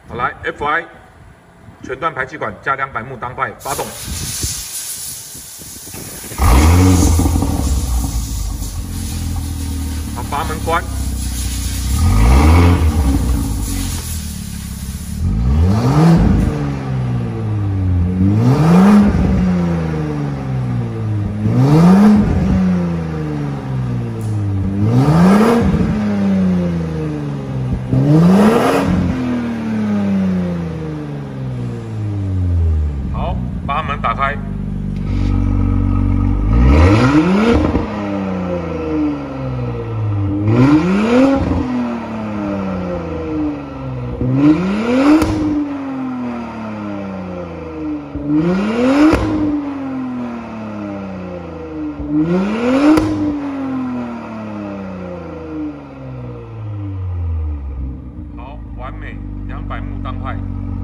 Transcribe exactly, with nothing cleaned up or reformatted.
好，来 F I 全段排气管加两百目当派发动。好，阀门关。好，把门打开。好，完美，两百目当派。